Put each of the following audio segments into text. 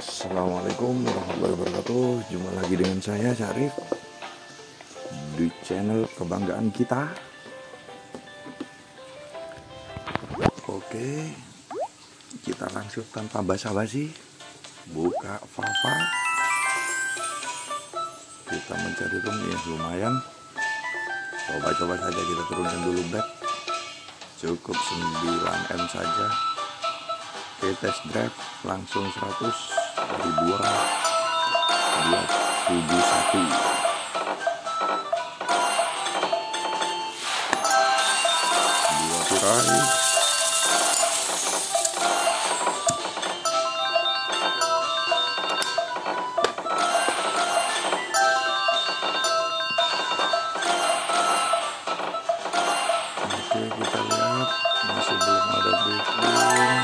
Assalamualaikum warahmatullahi wabarakatuh. Jumpa lagi dengan saya Syarif di channel kebanggaan kita. Oke, kita langsung tanpa basa-basi buka Fafa. Kita mencari room yang lumayan. Coba-coba saja kita turunkan dulu bet. Cukup 9M saja. Oke, test drive langsung 100 dari 271. Dua tirai. Oke, kita lihat masih belum ada breaking.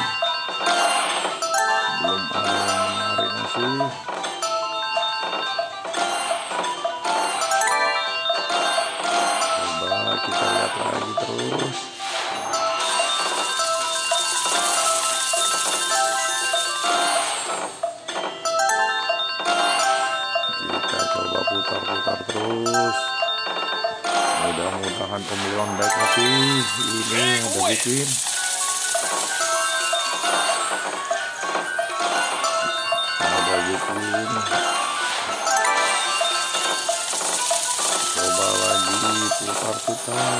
Belum ada yang menarik masih. Coba kita lihat lagi terus. Kita coba putar-putar terus. Mudah-mudahan pemilihan baik hati. Ini ada bikin. Coba lagi putar-putar.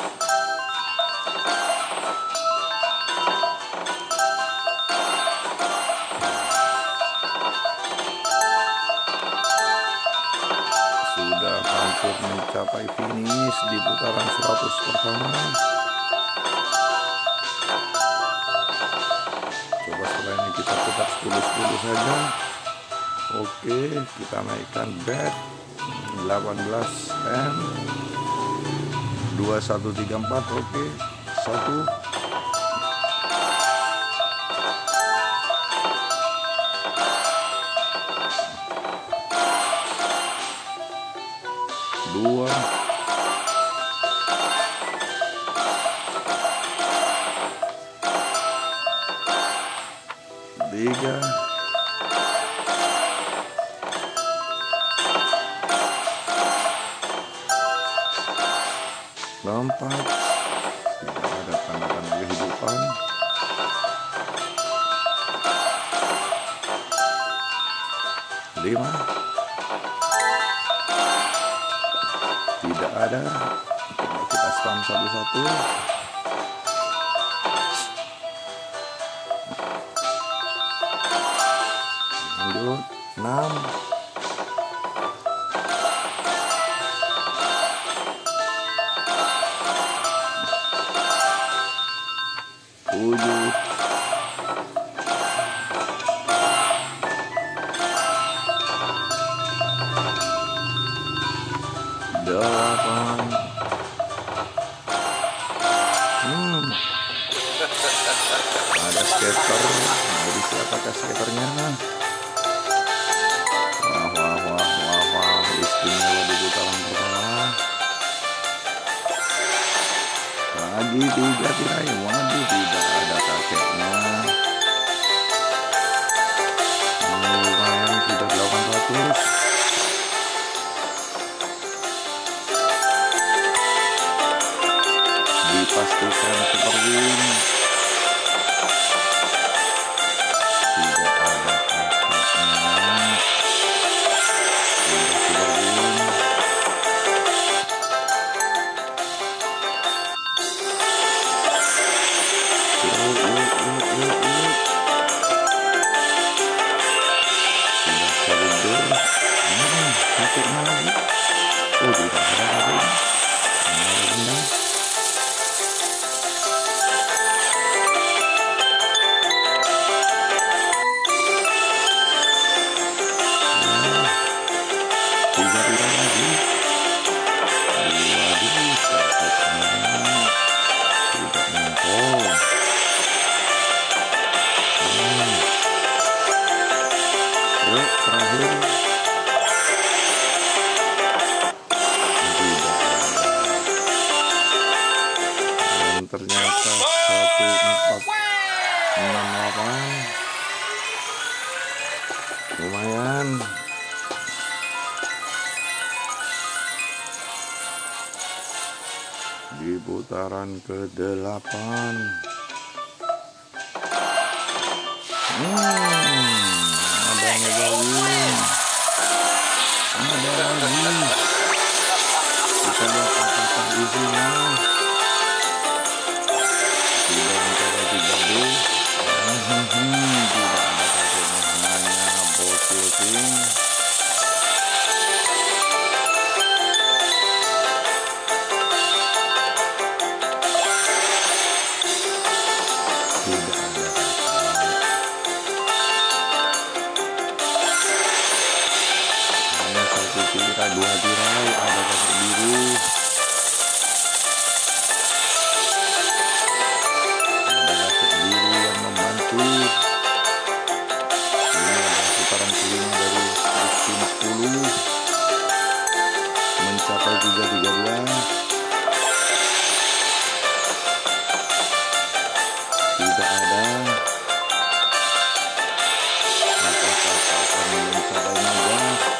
Sudah hampir mencapai finish di putaran 100 pertama. Coba setelah ini kita putar 10-10 saja. Oke, kita naikkan bet 18M 2134. Oke, 1 2 3 4. Tidak ada tanda-tanda kehidupan. 5. Tidak ada. Coba kita spam satu-satu. Lanjut 6. 7. 8. Ada skater. Dari siapakah skaternya? Wah. Istimewa di putaran pertama. Lagi 3 tirai. Waduh, tidak ada kakeknya. Lumayan sudah 800. Dipastikan super win. Tidak ada kakeknya. Sudah super win. Sudah satu kakeknya lagi. Oh, tidak ada kakeknya. Terakhir ternyata 1468. lumayan. Di putaran ke-8. Ada ngebalin, ada lagi. Kita lihat apakah isinya. Sudah mencoba 3B. Tidak ada kakeknya, hanya bocil. Dua tirai, ada kakek biru, ada kakek biru yang membantu. Ini adalah putaran kelima dari tim 10 mencapai 332. Tidak ada. Apakah akan mencapai naga?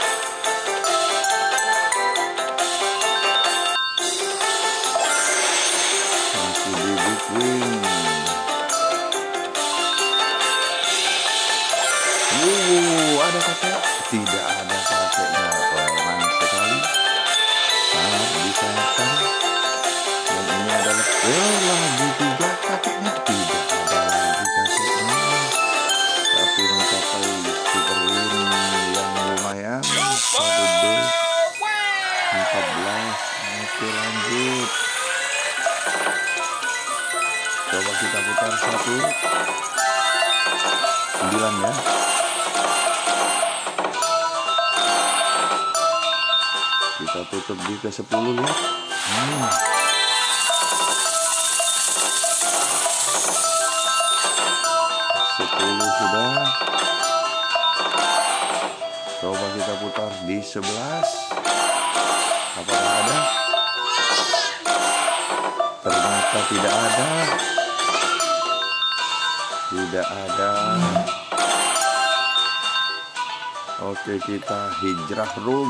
Ada kakek? Tidak ada kakeknya. Keren sekali, sangat disayangkan. Dan ini adalah lagi 3 kakeknya. Tidak ada lagi kakeknya, tapi mencapai super win yang lumayan. 1B 14. Oke, lanjut. Coba kita putar 1 9 ya. Kita tutup di ke-10 lihat. 10 sudah. Coba kita putar di 11. Apakah ada? Ternyata tidak ada. Tidak ada. Oke, kita hijrah room.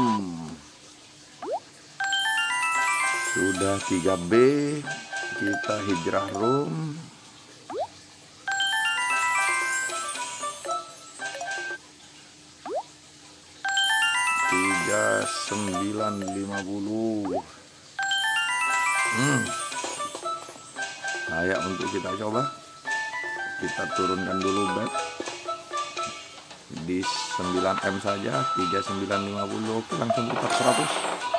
Sudah 3B, kita hijrah room. $39.50. Layak untuk kita coba. Kita turunkan dulu bet di 9M saja, 39.50. Oke, langsung putar 100.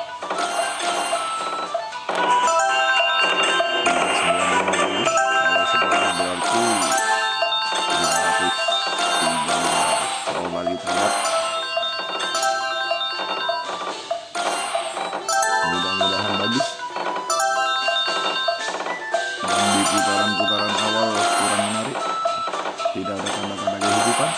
Mudah-mudahan bagus. Dan di putaran-putaran awal kurang menarik, tidak ada tanda-tanda kehidupan.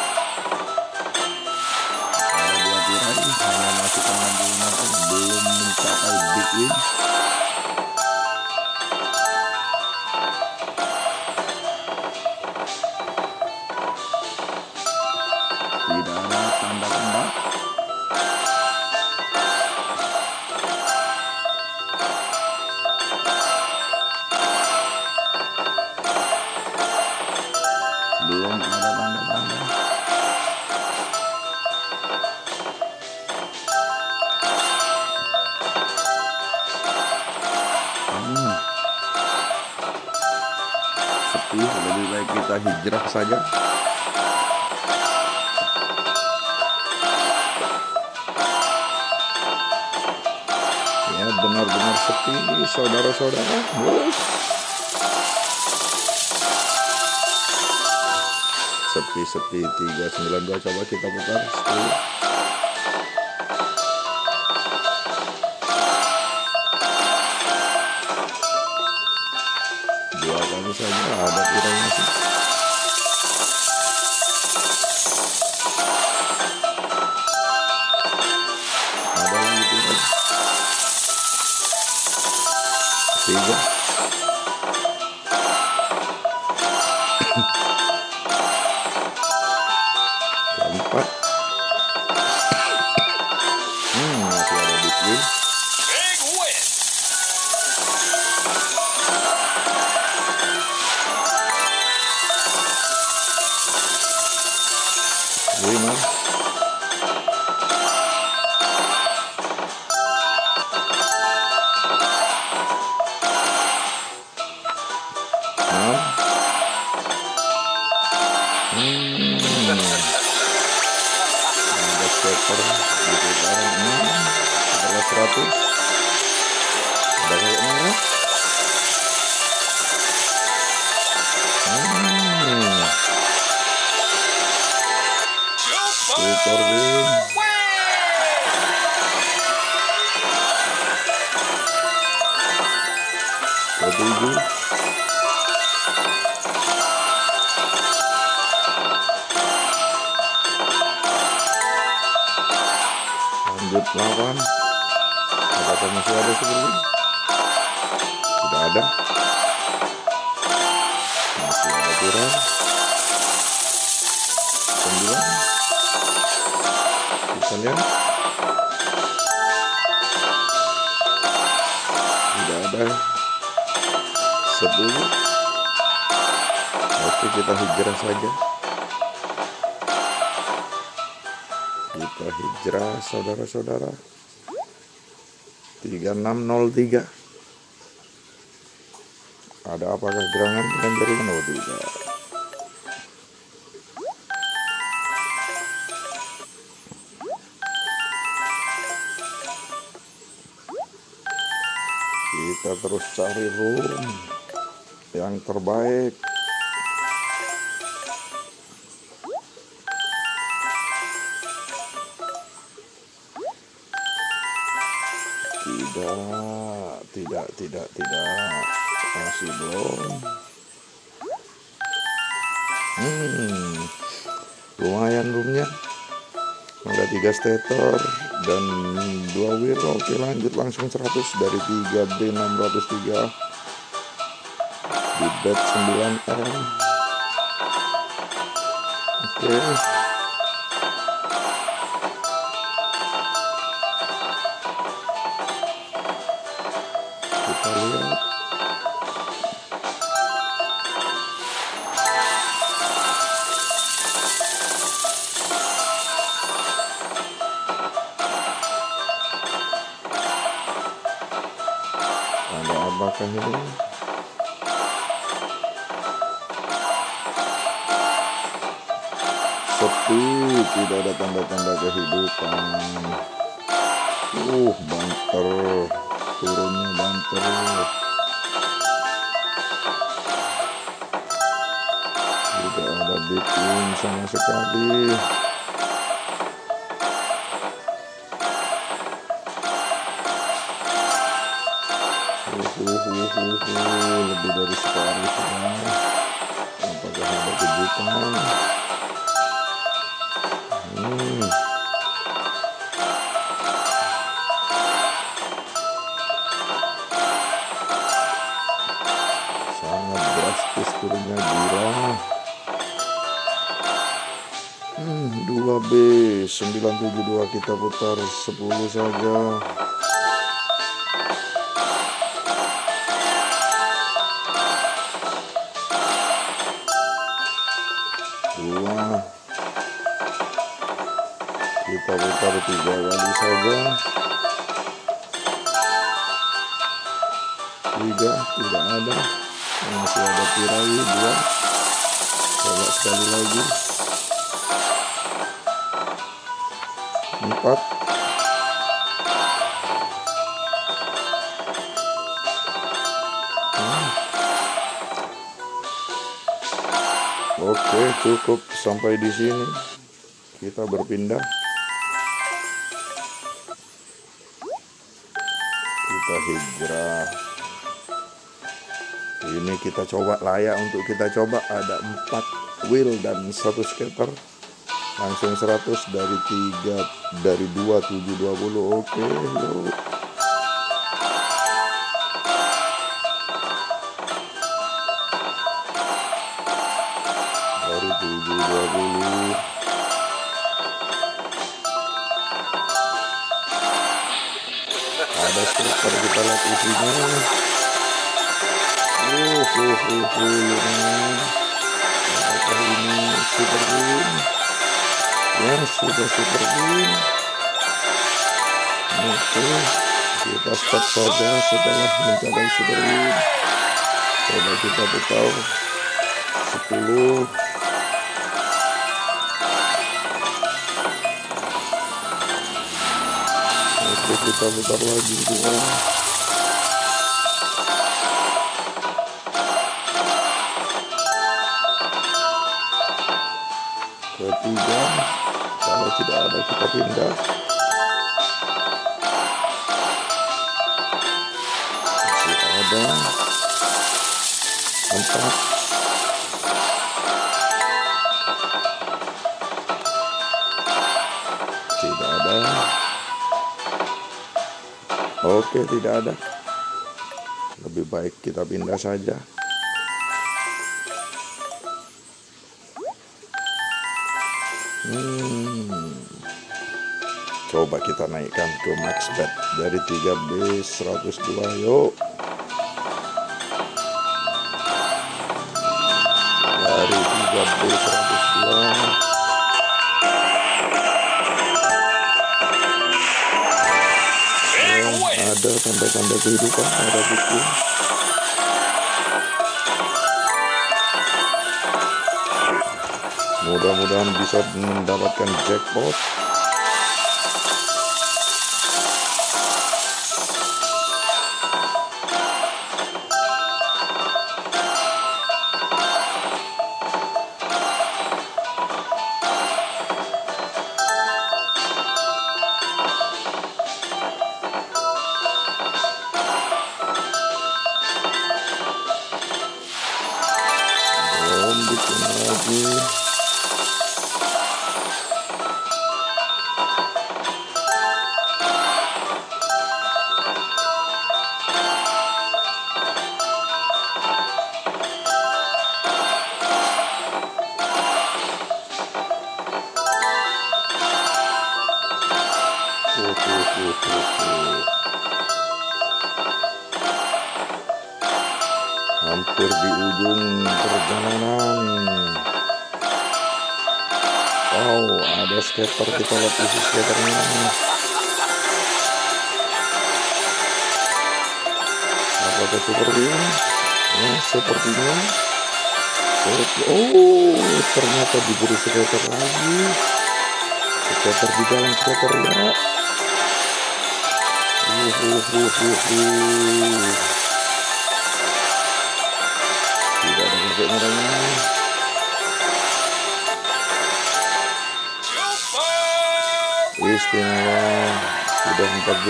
Ada 2 tirai, hanya masukkan 66, belum mencapai big win. Tidak ada tanda-tanda. Belum ada tanda-tanda. Sepi, lebih baik kita hijrah saja. Ya, benar-benar sepi, saudara-saudara. Sepi 392. Coba kita putar 10. Dua kali saja ada tirainya sih. Ada lagi tirai. 3. 4. Winner. Ada skater di putaran 6 setelah 100. Ada kayak merah. Super win. Ketujuh. Lanjut 8. Apakah masih ada sebelum? Tidak ada. Masih ada kurang. 9. Kita lihat. Tidak ada. 10. Oke, kita hijrah saja. Kita hijrah saudara-saudara. 3603. Ada apakah gerangan dengan jaringan? Oh, tidak. Kita terus cari room yang terbaik. Tidak. Masih belum. Lumayan roomnya. Ada 3 stator dan 2 wheel. Oke, lanjut langsung 100 dari 3B 603 di bet 9M. Oke. Kita lihat. Ada apakah ini? Sepi, tidak ada tanda-tanda kehidupan. Banter, turunnya banter. Tidak ada bikin sama sekali. Lebih dari separuh sudah. Apakah ada kejutan? Sangat drastis turunnya, gila. 2B 972 kita putar 10 saja. Kita putar 3 kali saja. 3 tidak ada. Masih ada tirai 2. Coba sekali lagi. 4. Oke, cukup sampai di sini. Kita berpindah. Kita hijrah. Ini kita coba, layak untuk kita coba. Ada 4 wheel dan 1 skater. Langsung 100 dari 2 720. Oke, yuk. Dari 720. Ada skater, kita lihat isinya. Lumayan. Apakah ini super win? sudah super win. Oke, kita stop saja setelah mencapai super win. Coba kita putar 10. Oke, kita putar lagi 2. Ketiga, kalau tidak ada kita pindah. Masih ada 4. Tidak ada. Oke, tidak ada. Lebih baik kita pindah saja. Coba kita naikkan ke max bet dari 3B 102. Yuk, dari 3B 102 ada tanda-tanda kehidupan, ada buku. Mudah-mudahan bisa mendapatkan jackpot. Bikin lagi. Hampir di ujung perjalanan. Wow, ada skater, kita lihat isi skaternya. Apakah super win? Ya, sepertinya. Oh, ternyata diberi skater lagi. Skater di dalam skater ya. Tidak ada efek merahnya. Istimewa, sudah 4B.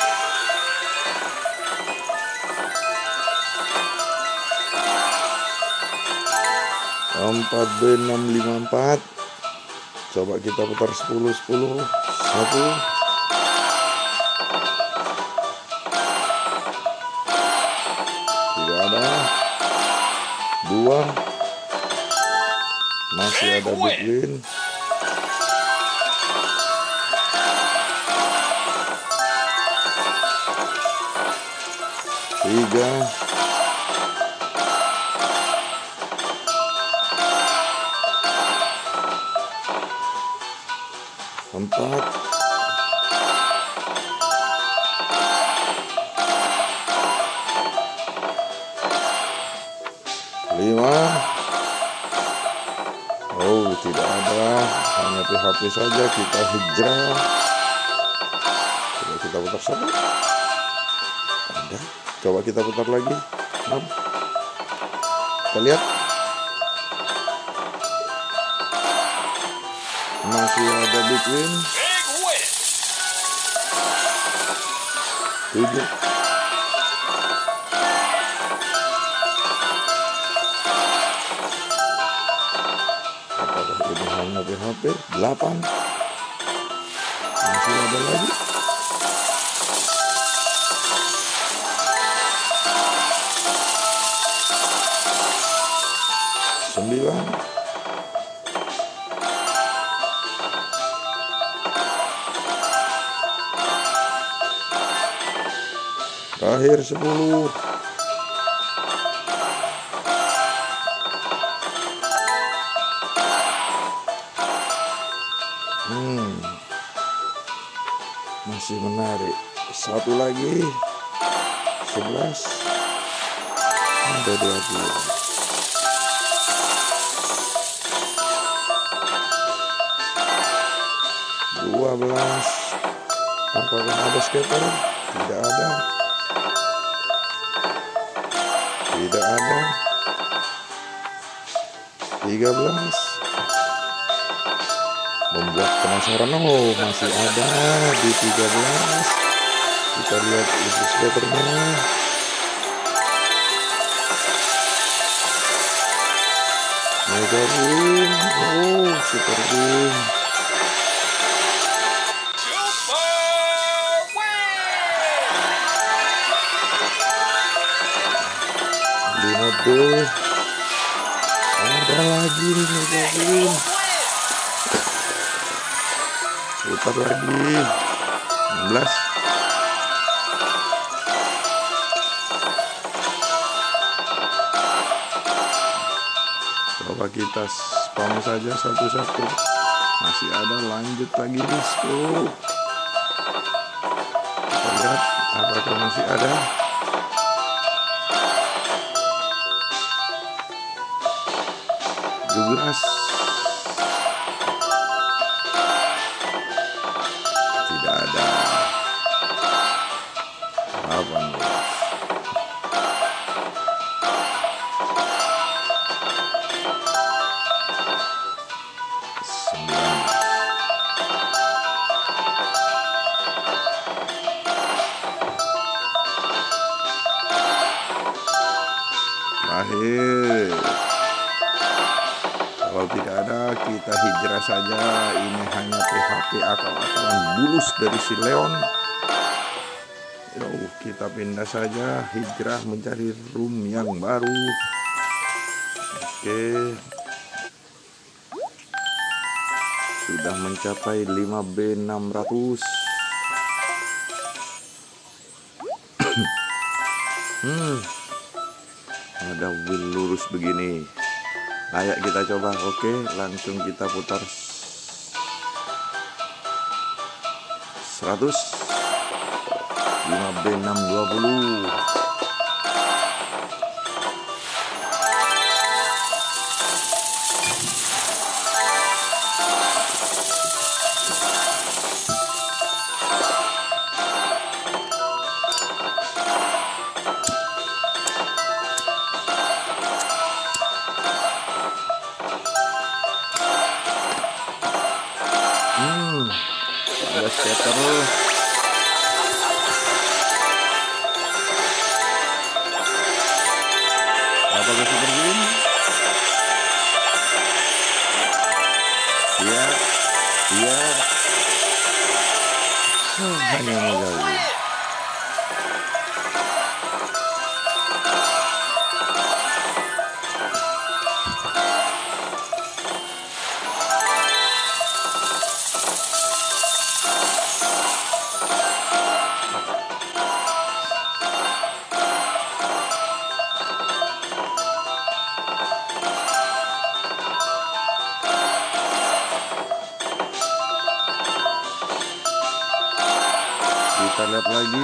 Empat B 654. Coba kita putar 10. 1. Tidak ada. 2. Masih ada big win. 3. 4. 5. Oh, tidak ada, hanya PHP saja. Kita hijrah. Coba kita putar satu. Ada. Coba kita putar lagi. 6. Kita lihat. Masih ada big win. 7. Apakah ini hanya PHP? 8. Masih ada lagi. 9. Terakhir 10. Masih menarik. Satu lagi. 11. Ada 12. 12. Apakah ada skater? Tidak ada. Tidak ada. 13. Membuat penasaran. Oh, masih ada di 13. Kita lihat itu skaternya. Mega win. Oh, super win. Lima B. Ada lagi mega win. Putar lagi. 16. Coba kita spam saja satu-satu. Masih ada, lanjut lagi di 10. Kita lihat apakah masih ada. 17. Tidak ada. 18. 19. Terakhir. Kalau tidak ada, kita hijrah saja. Ini hanya PHP akal-akalan bulus dari si Leon. Kita pindah saja, hijrah mencari room yang baru. Oke. Sudah mencapai 5B600. Ada wheel lurus begini. Layak kita coba. Oke, langsung kita putar 100. 5B620. Ada skater. Apakah seperti ini? Iya, iya. Hanya menggali. Kita lihat lagi.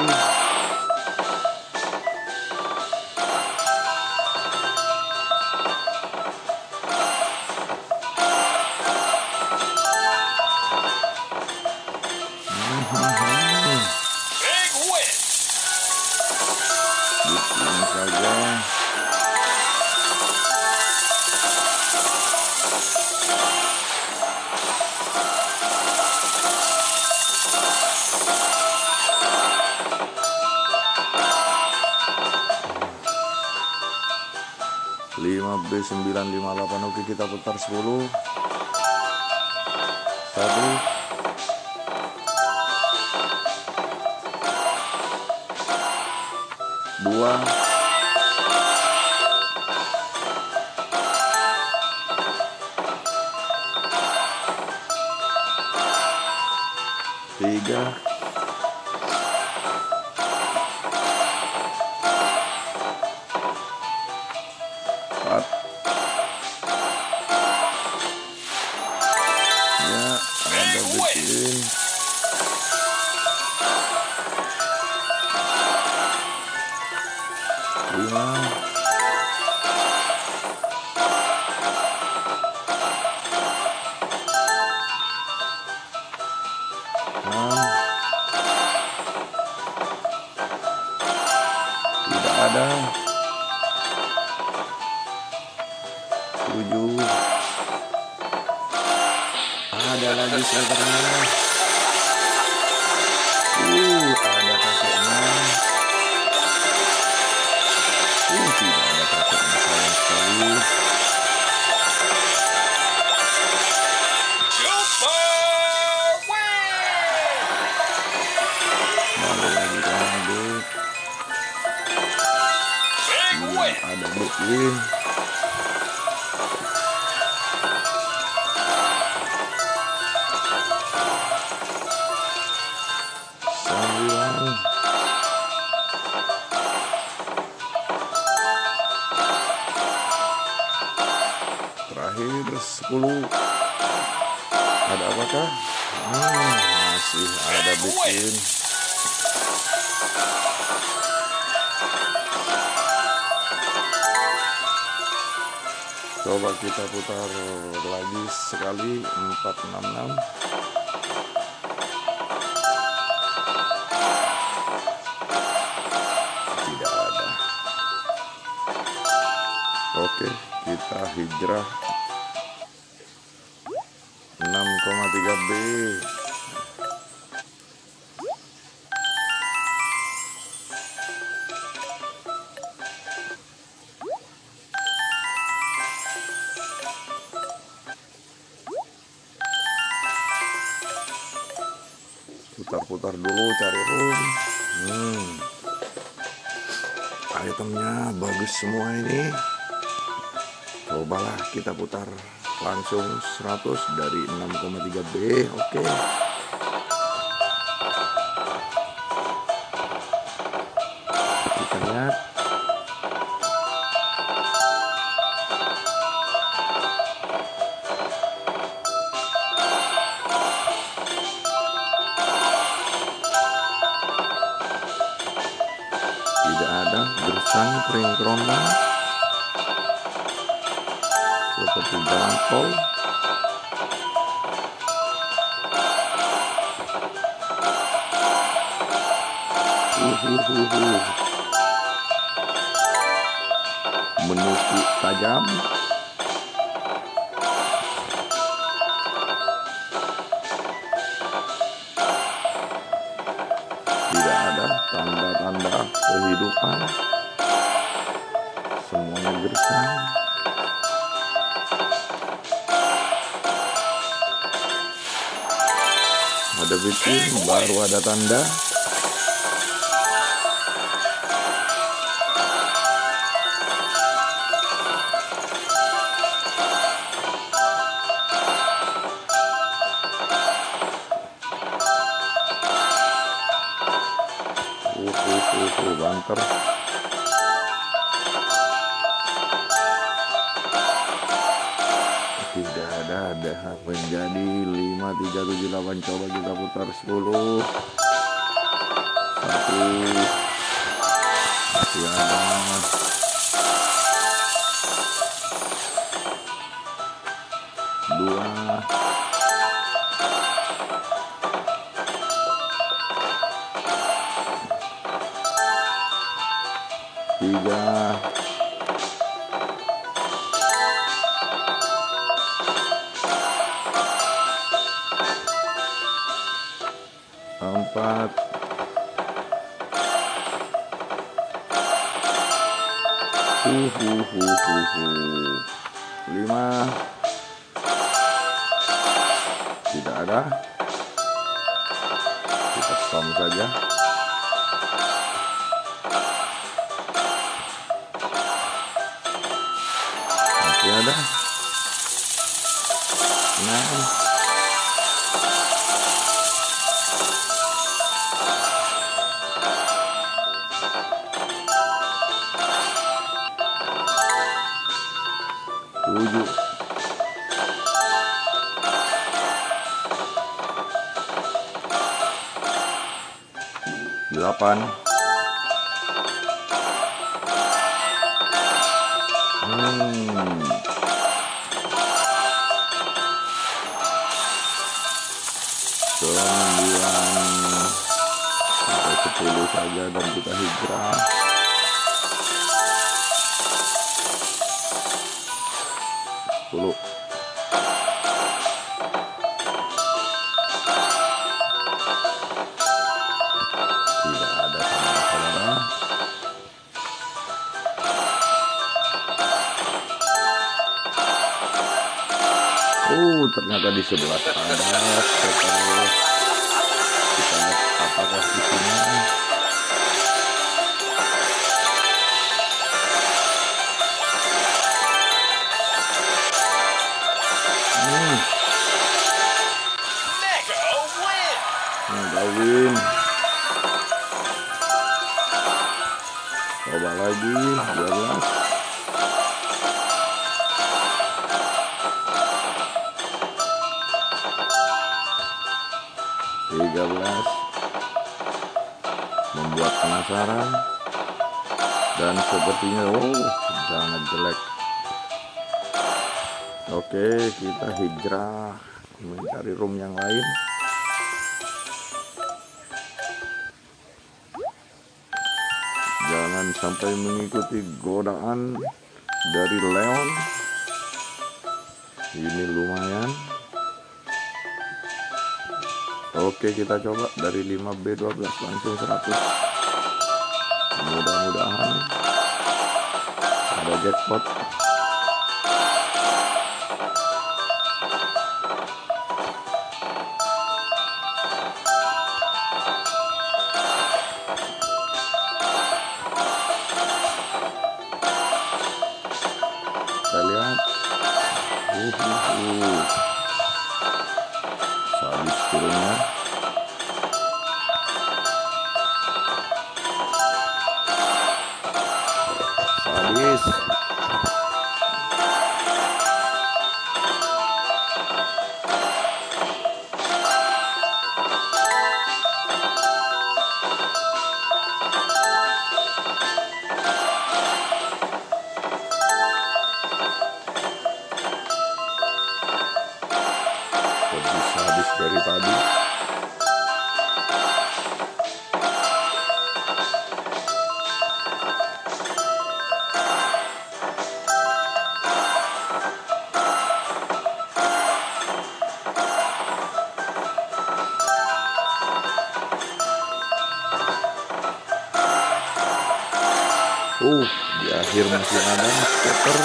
Bikin saja. B958. Oke, kita putar 10. 1. 2. 3. 4. Ya, ada Ada bikin 5. Tidak ada. 7. Ada lagi seleternya. Ada kakeknya. Tidak ada kakeknya, sayang sekali. Baru lagi lanjut. Ada bikin 9. Terakhir 10. Ada apakah? Masih ada bikin. Coba kita putar lagi sekali. 466. Tidak ada. Oke, kita hijrah 6,3B. Putar-putar dulu cari room. Itemnya bagus semua ini. Cobalah kita putar langsung 100 dari 6,3B. Oke. Kita lihat. Tidak ada gersang kering kerondang seperti jalan tol. Menusuk tajam. Tidak ada tanda-tanda kehidupan. Semuanya gersang. Ada bikin, baru ada tanda. Banter. Tidak ada menjadi 5378. Coba kita putar 10. 1. Masih ada. 2. 3. 4. 5. Tidak ada. Kita stom saja. Masih ada. 6. 7. 8. Sembilan sampai 10 saja dan kita hijrah. 10. Tidak ada saudara-saudara. Ternyata di sebelah ada sekitar. Kita lihat apakah di sini. Mega win. Coba lagi 12. Membuat penasaran dan sepertinya sangat jelek. Oke, kita hijrah mencari room yang lain. Jangan sampai mengikuti godaan dari Leon. Ini lumayan. Oke, kita coba dari 5B12 langsung 100. Mudah-mudahan ada jackpot. Kita lihat. Sadis turunnya. Sadis. Lebih sadis dari tadi. Di akhir masih ada skater.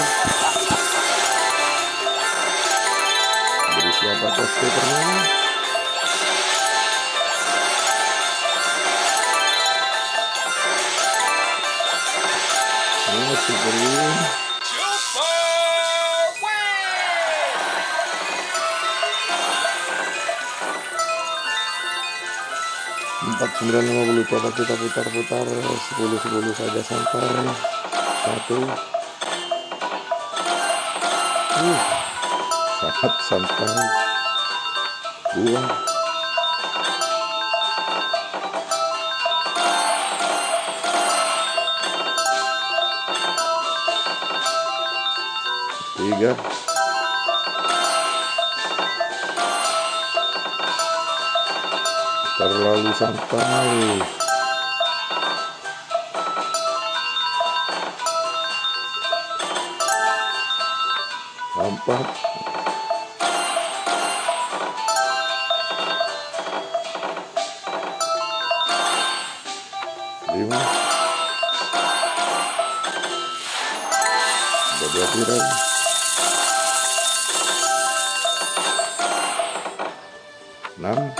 Beri siapa skaternya? Super win. 4950. Coba kita putar-putar 10 saja sampai 1. Sangat sampai 2. 3. Terlalu santai. 4. 5. Udah 2 tirai. 6.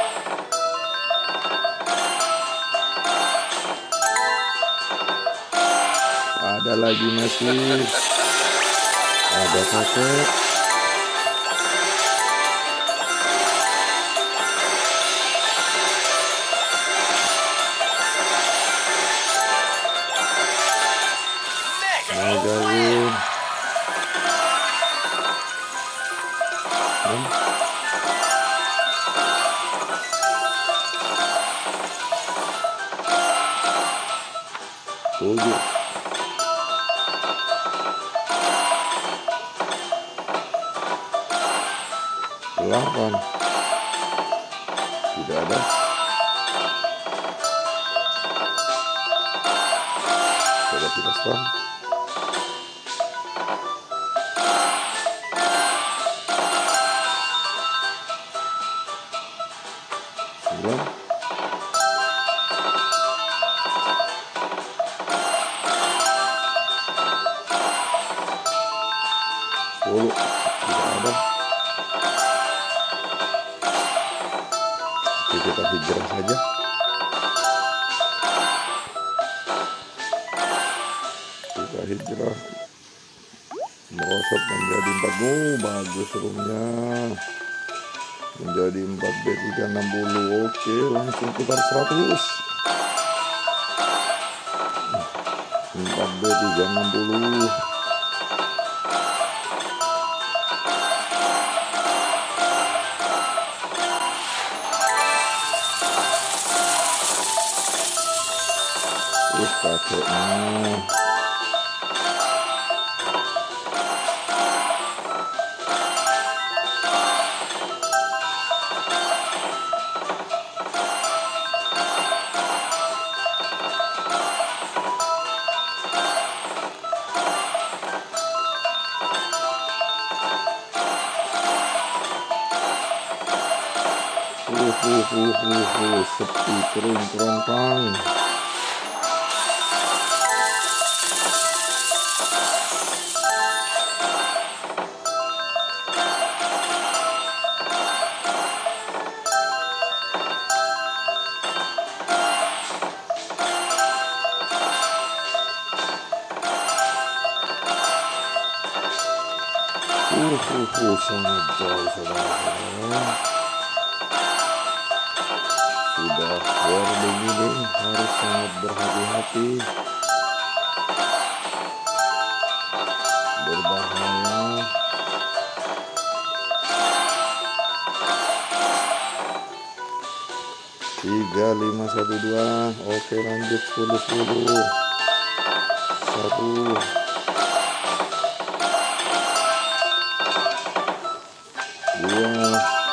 Ada lagi masih. Ada paket. Mega win. 7, 8, tidak ada. 13, 9, 10, tidak ada. Oke, kita hijrah saja. Kita hijrah merosot menjadi 4. Oh, bagus rumnya menjadi 4B 360. Oke, langsung putar 100. 4B 360. Kakeknya sepi kerontang. Sangat jauh, saudara-saudara. Sudah warning ini harus sangat berhati-hati, berbahaya. Tiga, 5, 1, 2. Oke, lanjut 10. 1, 2,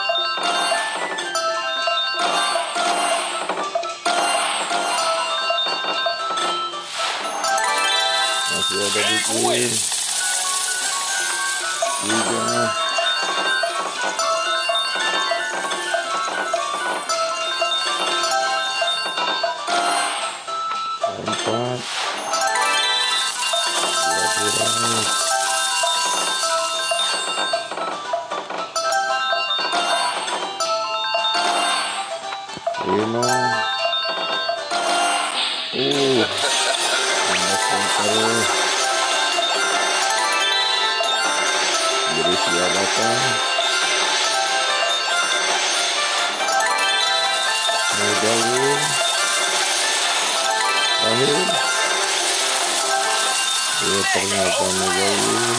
masih ada bikin 3, 4, 5. Jadi siapkan Megawin terakhir. Ya, ternyata Megawin.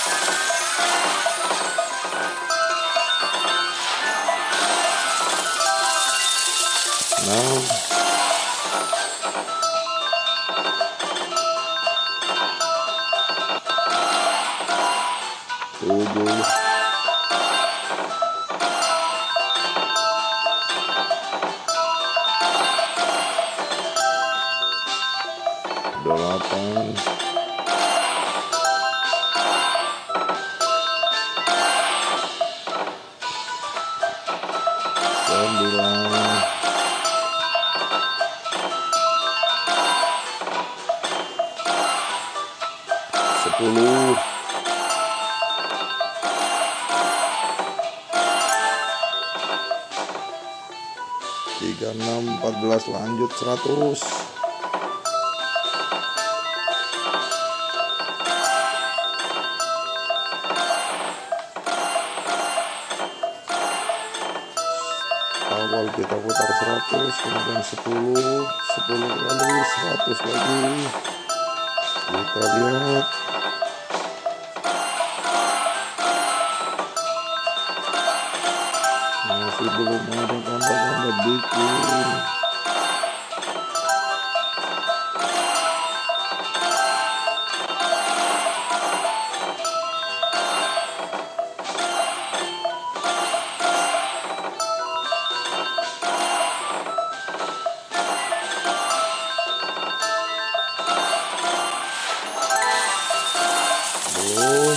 Nah, 7, 8, 9, 10. 3, 6, 14, lanjut 100. Awal kita putar 100, kemudian 10 kali, 100 lagi. Kita lihat. Masih belum ada tanda-tanda bikin. belum.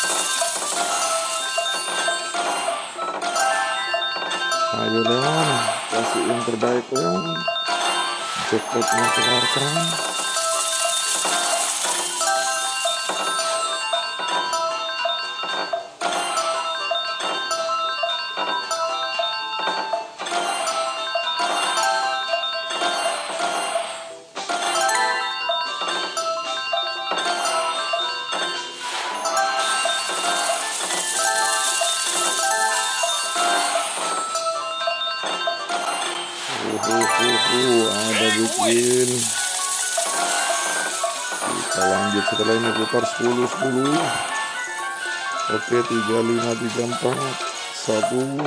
Ayo Leon, kasih yang terbaik Leon. Jackpotnya keluarkan. Ada bikin. Kita lanjut setelah ini putar 10. Oke, 35, 34, 1.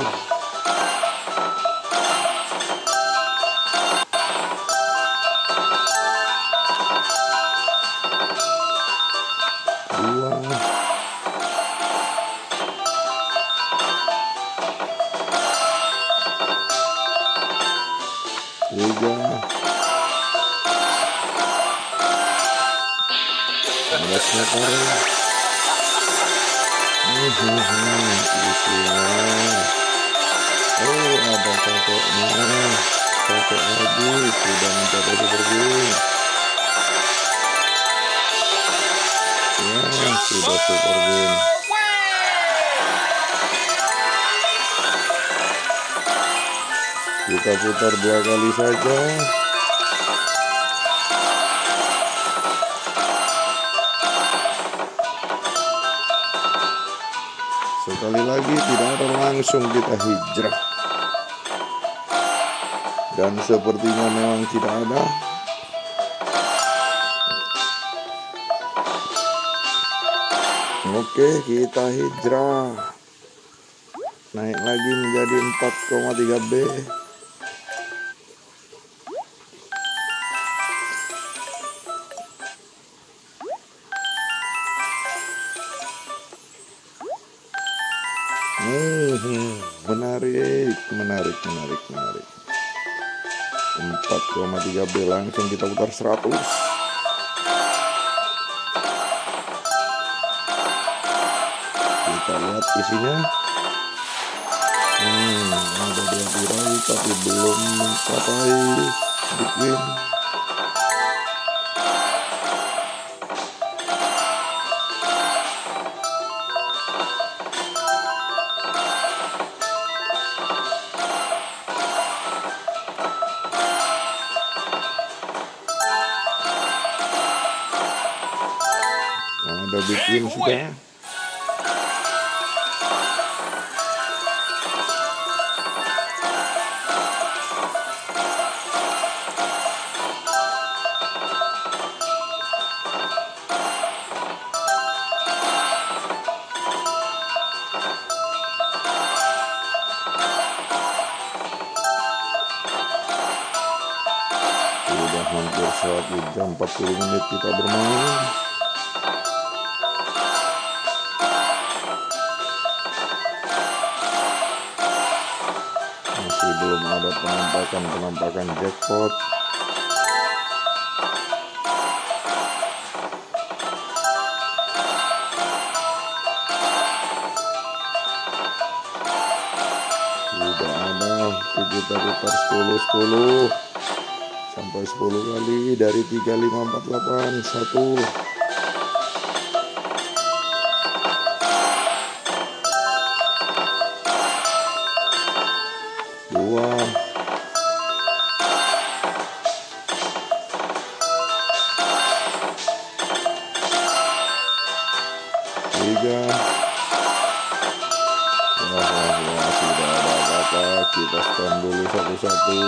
Ada taruh. Isinya. Oh, ada kakeknya. Kakek lagi sudah mencapai super game. Ya, sudah super game. Kita putar 2 kali saja. Sekali lagi tidak ada, langsung kita hijrah. Dan sepertinya memang tidak ada. Oke, kita hijrah. Naik lagi menjadi 4,3 B. Menarik. 4,3 B, langsung kita putar 100. Kita lihat isinya. Ada 2 tirai tapi belum mencapai bikin. Ada bikin sudah. Sudah hampir 1 jam 40 menit kita bermain. Masih belum ada penampakan jackpot. Tidak ada. Kita putar 10 sampai 10 kali dari 3, 5, 4, 8, 1. 2. 3. Wah, sudah ada apa-apa. Kita stop dulu satu-satu.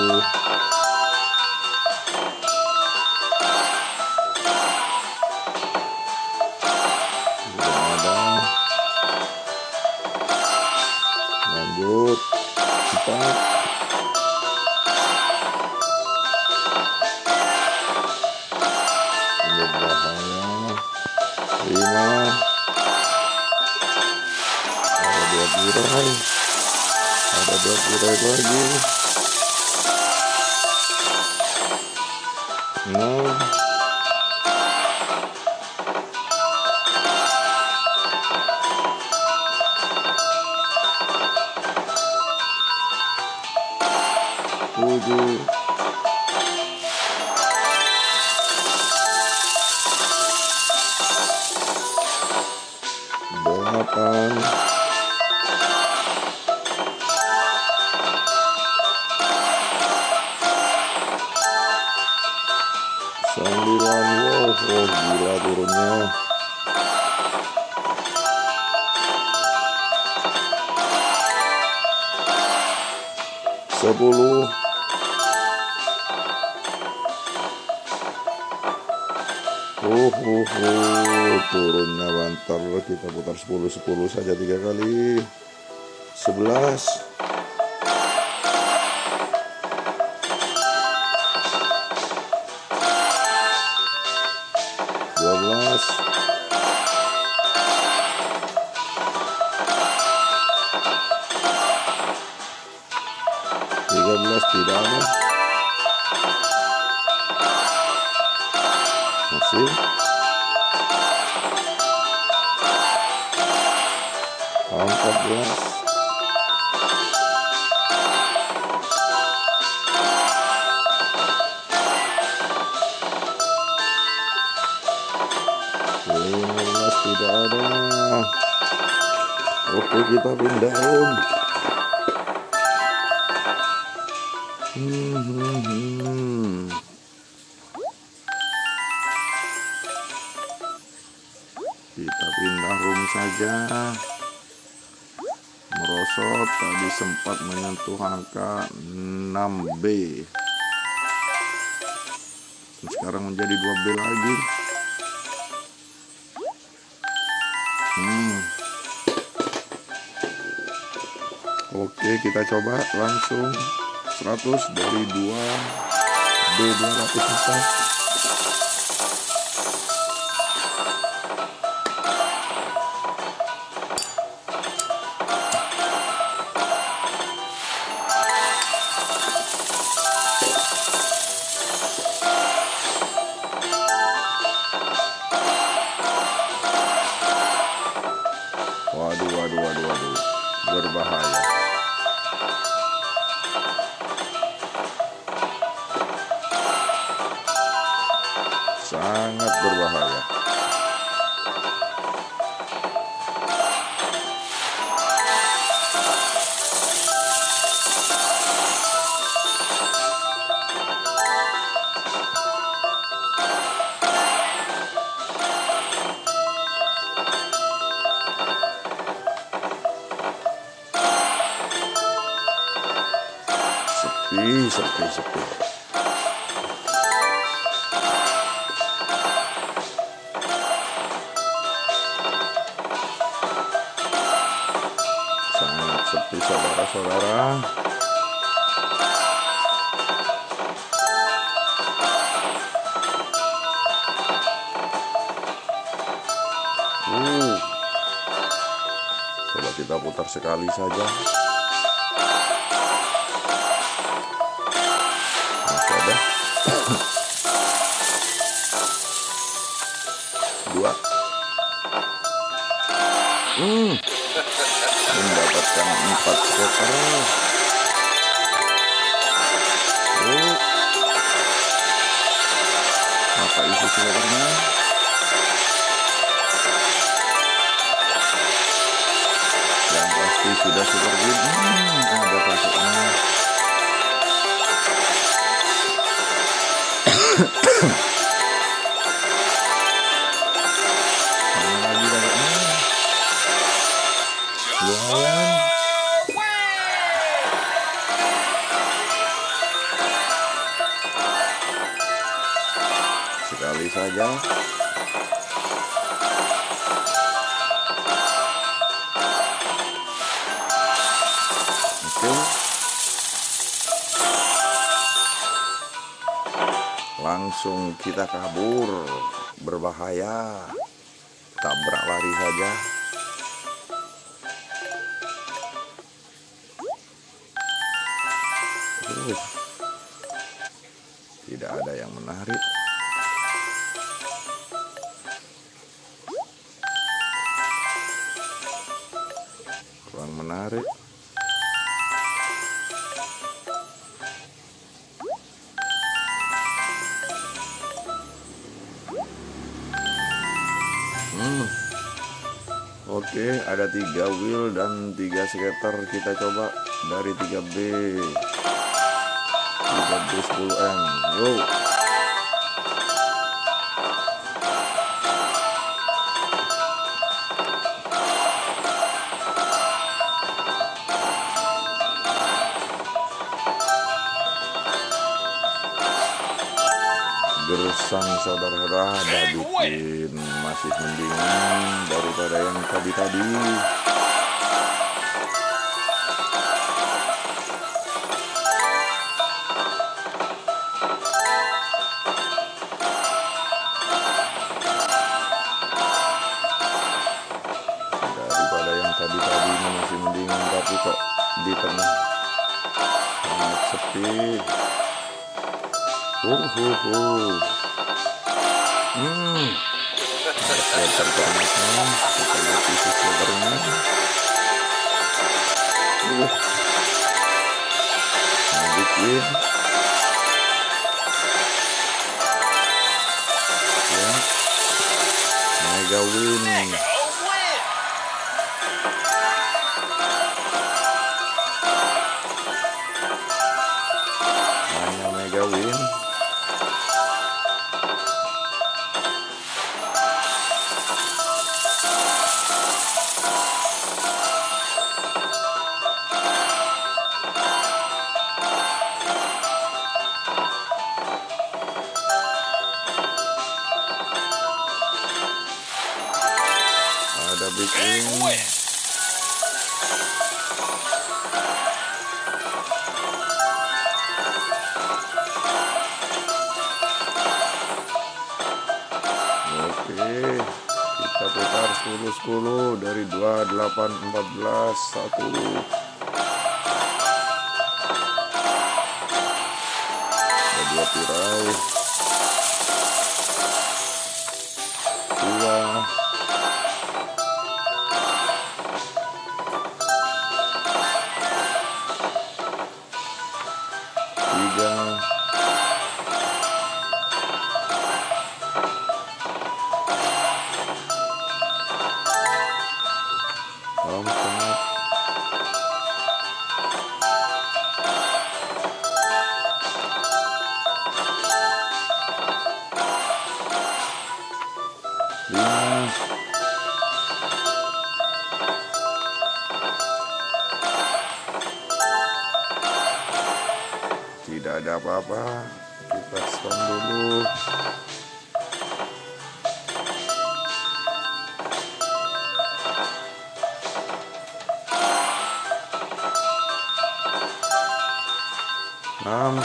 Sudah ada. Lanjut. 4. Bahaya. 5. Ada 2 tirai. Ada 2 tirai lagi. 6. 7, 8, 9. Wow, gila turunnya. 10. Turunnya banter. Kita putar 10 saja 3 kali. 11. 12. 13 tidak ada. Masih. 14. 15 tidak ada. Oke, kita pindah om. Kita pindah room saja. Merosot tadi sempat menyentuh angka 6B. Sekarang menjadi 2B lagi. Oke, kita coba langsung 100 dari 2B 204. Waduh, berbahaya. Sangat berbahaya. Sepi. Sangat sepi saudara-saudara. Coba kita putar sekali saja. Masih ada. 2. Mendapatkan 4 koper. Apa isi kopernya? Yang pasti sudah super win. Ada pasuknya. Lagi dapatnya. Lumayan. Sekali saja. Oke. Langsung kita kabur. Berbahaya. Tabrak lari saja. Tidak ada yang menarik. Kurang menarik. Oke, ada 3 wheel dan 3 skater. Kita coba dari 3B 10M. Yo. Gersang saudara, ada bikin masih mendingan daripada yang tadi. Daripada yang tadi ini masih mendingan, tapi kok di tengah sangat sepi. Skater ternyata, kita lihat isi skaternya. Bikin ya, Mega Win. Hanya Mega Win. Ada bikin oke, kita putar 10 dari 28 14 1. Ada 2 tirai 2 3 4 5 tidak ada apa-apa, kita stop dulu. Enam,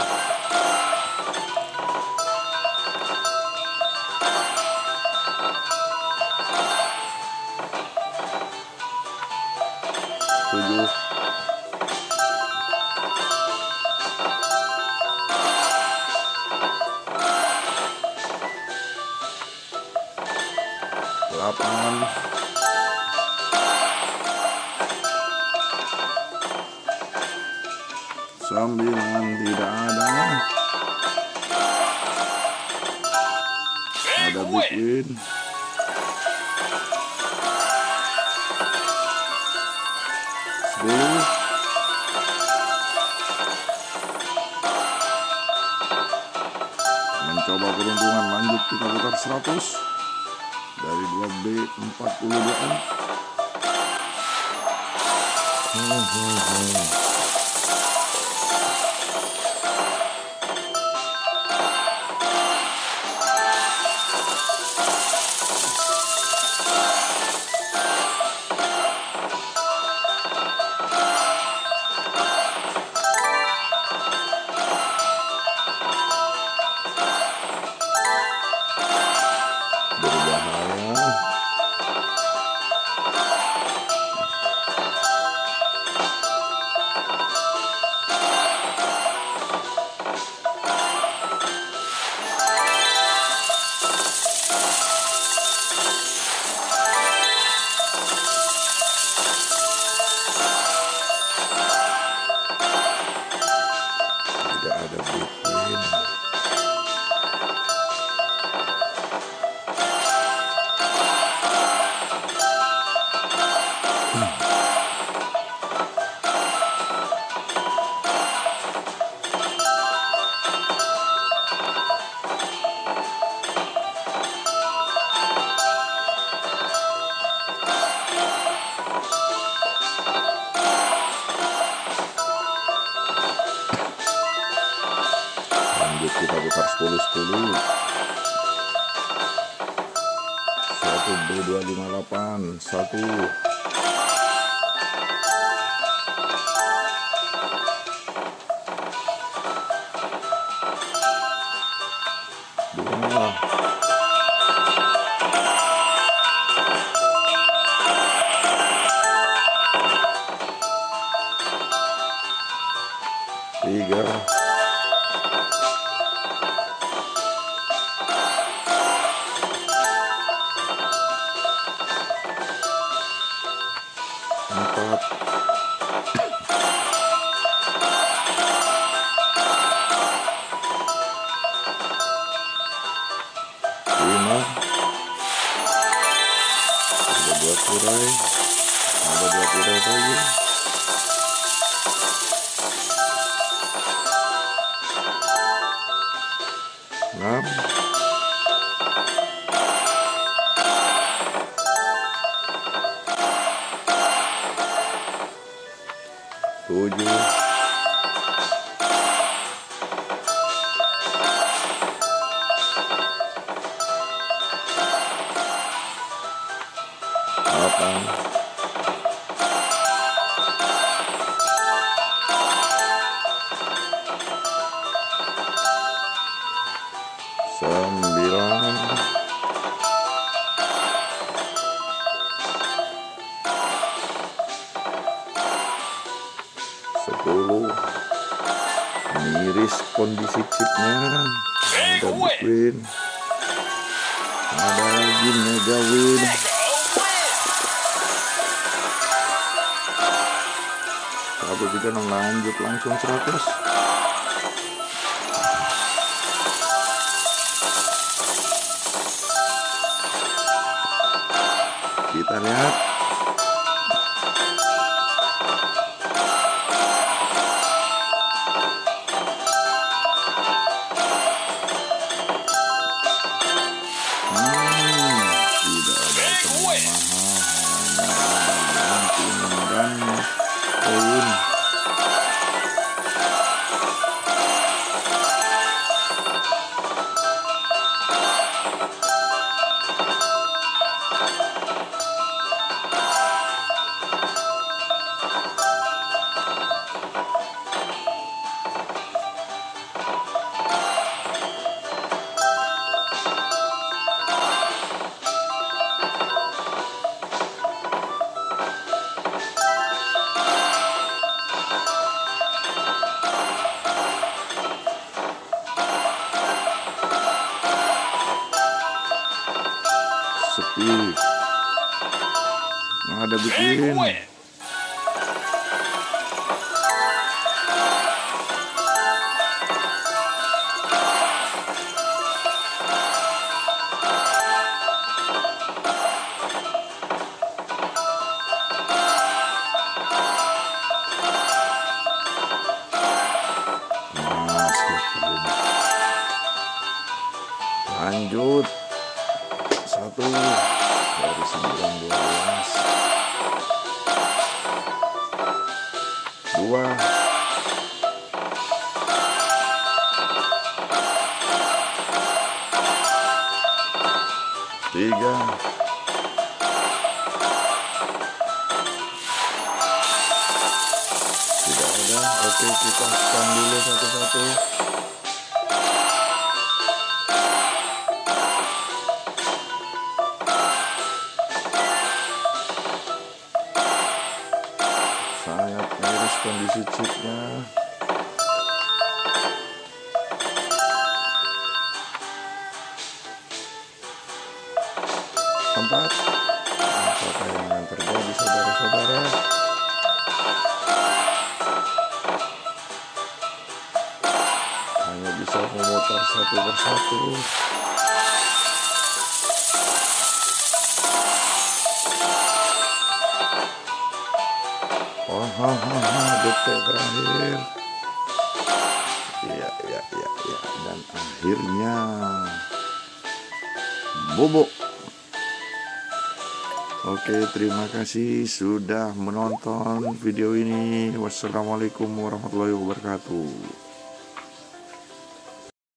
7, 8, 9, tidak ada. Ada big win. 10, mencoba peruntungan, lanjut kita putar 100 dari 2B 42M. Berbahaya. Tidak ada bikin. Lanjut kita putar 10-10. 1B258 1. Tiga, empat, lima, ada 2 tirai, ada 2 tirai lagi. 6, 7, 8, 9, 10. Miris kondisi chipnya. Ada Big Win, ada lagi Mega Win. Satu 36 lanjut langsung 100. Kita lihat. Tidak ada terlalu mahal, hanya dan koin. Sepi, ada bikin. Lanjut 1 dari 912, 2, 3, 4. Tidak ada. Oke, kita scan dulu satu-satu. Sangat miris kondisi chipnya. Empat. Apakah yang akan terjadi, saudara-saudara? Hanya bisa memutar satu persatu. Detik terakhir. Ya. Dan akhirnya bobo. Oke, terima kasih sudah menonton video ini. Wassalamualaikum warahmatullahi wabarakatuh.